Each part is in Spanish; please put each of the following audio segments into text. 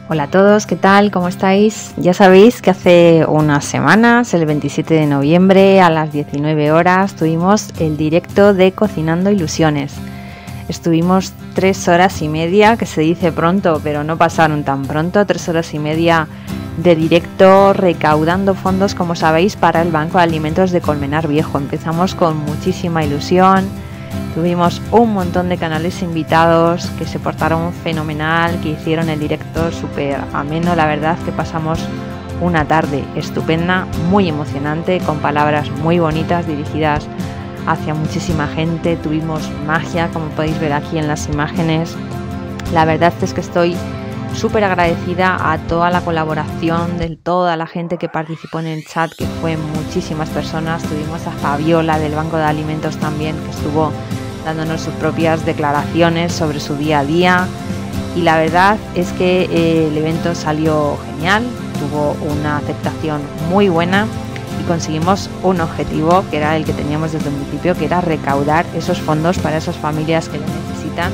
Hola a todos, ¿qué tal? ¿Cómo estáis? Ya sabéis que hace unas semanas, el 27 de noviembre a las 19 horas, tuvimos el directo de Cocinando Ilusiones. Estuvimos 3 horas y media, que se dice pronto, pero no pasaron tan pronto, 3 horas y media de directo recaudando fondos, como sabéis, para el Banco de Alimentos de Colmenar Viejo. Empezamos con muchísima ilusión. Tuvimos un montón de canales invitados que se portaron fenomenal, que hicieron el directo súper ameno. La verdad que pasamos una tarde estupenda, muy emocionante, con palabras muy bonitas dirigidas hacia muchísima gente. Tuvimos magia, como podéis ver aquí en las imágenes. La verdad es que estoy súper agradecida a toda la colaboración de toda la gente que participó en el chat, que fue muchísimas personas. Tuvimos a Fabiola del Banco de Alimentos también, que estuvo dándonos sus propias declaraciones sobre su día a día, y la verdad es que el evento salió genial, tuvo una aceptación muy buena y conseguimos un objetivo que era el que teníamos desde el principio, que era recaudar esos fondos para esas familias que lo necesitan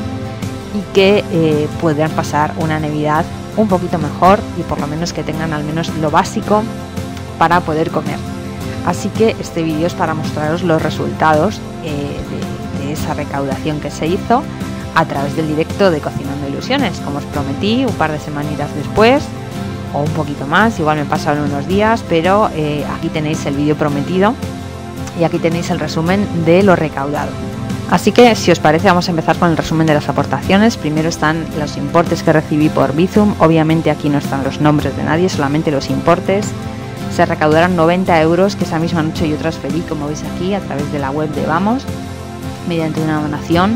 y que puedan pasar una Navidad un poquito mejor y por lo menos que tengan al menos lo básico para poder comer. Así que este vídeo es para mostraros los resultados de esa recaudación que se hizo a través del directo de Cocinando Ilusiones. Como os prometí, un par de semanitas después o un poquito más, igual me pasaron unos días, pero aquí tenéis el vídeo prometido y aquí tenéis el resumen de lo recaudado. Así que, si os parece, vamos a empezar con el resumen de las aportaciones. Primero están los importes que recibí por Bizum. Obviamente aquí no están los nombres de nadie, solamente los importes. Se recaudaron 90 euros que esa misma noche yo transferí, como veis aquí, a través de la web de Vamos, mediante una donación,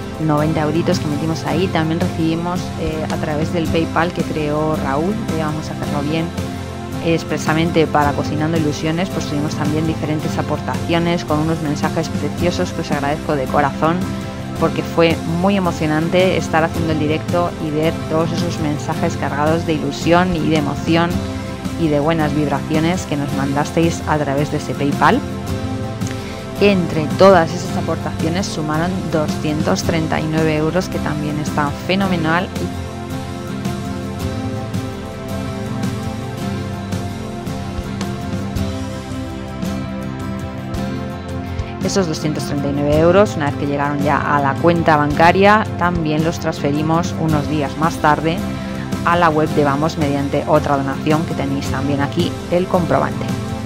90 euritos que metimos ahí. También recibimos a través del PayPal que creó Raúl, de Vamos a Hacerlo Bien, expresamente para Cocinando Ilusiones. Pues tuvimos también diferentes aportaciones con unos mensajes preciosos que os agradezco de corazón, porque fue muy emocionante estar haciendo el directo y ver todos esos mensajes cargados de ilusión y de emoción y de buenas vibraciones que nos mandasteis a través de ese PayPal. Entre todas esas aportaciones sumaron 239 euros, que también está fenomenal. Esos 239 euros, una vez que llegaron ya a la cuenta bancaria, también los transferimos unos días más tarde a la web de Vamos mediante otra donación, que tenéis también aquí el comprobante.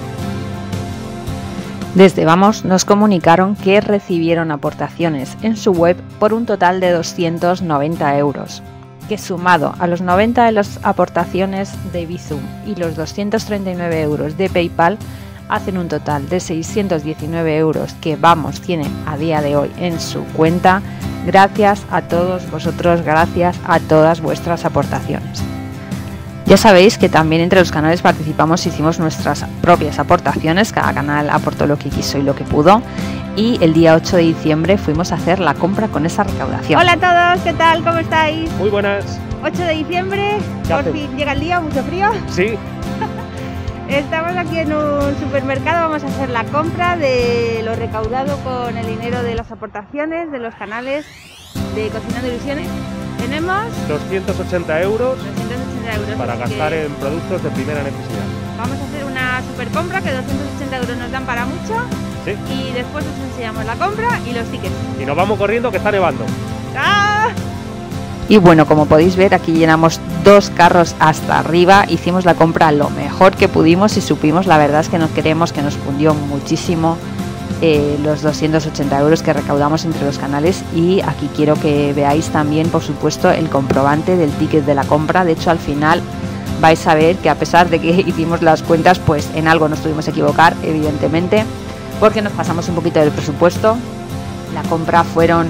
Desde Vamos nos comunicaron que recibieron aportaciones en su web por un total de 290 euros, que sumado a los 90 de las aportaciones de Bizum y los 239 euros de PayPal, hacen un total de 619 euros que Vamos tiene a día de hoy en su cuenta. Gracias a todos vosotros, gracias a todas vuestras aportaciones. Ya sabéis que también entre los canales participamos, hicimos nuestras propias aportaciones, cada canal aportó lo que quiso y lo que pudo, y el día 8 de diciembre fuimos a hacer la compra con esa recaudación. Hola a todos, ¿qué tal? ¿Cómo estáis? Muy buenas. 8 de diciembre, por fin llega el día, mucho frío. Sí. Estamos aquí en un supermercado, vamos a hacer la compra de lo recaudado con el dinero de las aportaciones de los canales de Cocinando Ilusiones. Tenemos 280 euros, 280 euros para gastar en productos de primera necesidad. Vamos a hacer una super compra, que 280 euros nos dan para mucho. Sí. Y después os enseñamos la compra y los tickets. Y nos vamos corriendo, que está nevando. ¡Ah! Y bueno, como podéis ver, aquí llenamos 2 carros hasta arriba, hicimos la compra lo mejor que pudimos y supimos. La verdad es que nos creemos que nos fundió muchísimo los 280 euros que recaudamos entre los canales, y aquí quiero que veáis también, por supuesto, el comprobante del ticket de la compra. De hecho, al final vais a ver que, a pesar de que hicimos las cuentas, pues en algo nos tuvimos que equivocar, evidentemente, porque nos pasamos un poquito del presupuesto. La compra fueron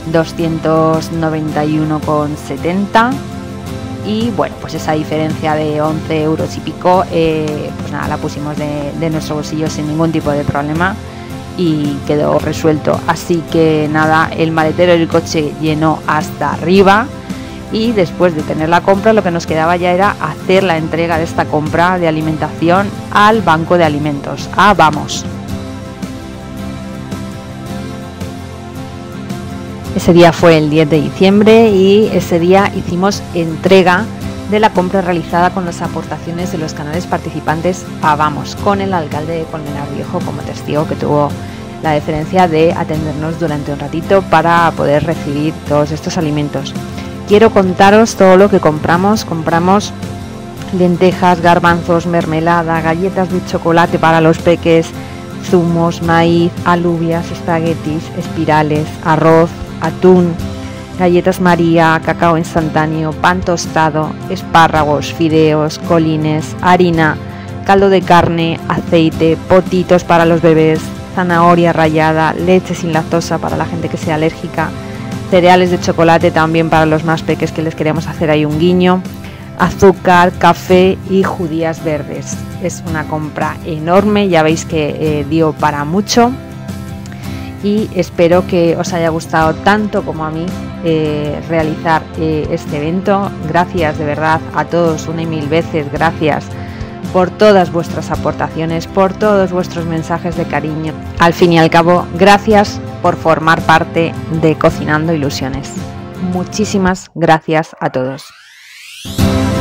291,70 y bueno, pues esa diferencia de 11 euros y pico, pues nada, la pusimos de nuestro bolsillo sin ningún tipo de problema y quedó resuelto. Así que nada, el maletero del coche llenó hasta arriba, y después de tener la compra, lo que nos quedaba ya era hacer la entrega de esta compra de alimentación al Banco de Alimentos, a Vamos. Ese día fue el 10 de diciembre y ese día hicimos entrega de la compra realizada con las aportaciones de los canales participantes a Vamos, con el alcalde de Colmenar Viejo como testigo, que tuvo la deferencia de atendernos durante un ratito para poder recibir todos estos alimentos. Quiero contaros todo lo que compramos. Compramos lentejas, garbanzos, mermelada, galletas de chocolate para los peques, zumos, maíz, alubias, espaguetis, espirales, arroz, atún, galletas María, cacao instantáneo, pan tostado, espárragos, fideos, colines, harina, caldo de carne, aceite, potitos para los bebés, zanahoria rallada, leche sin lactosa para la gente que sea alérgica, cereales de chocolate también para los más peques, que les queríamos hacer ahí un guiño, azúcar, café y judías verdes. Es una compra enorme, ya veis que dio para mucho, y espero que os haya gustado tanto como a mí realizar este evento. Gracias de verdad a todos, una y mil veces gracias por todas vuestras aportaciones, por todos vuestros mensajes de cariño. Al fin y al cabo, gracias por formar parte de Cocinando Ilusiones. Muchísimas gracias a todos.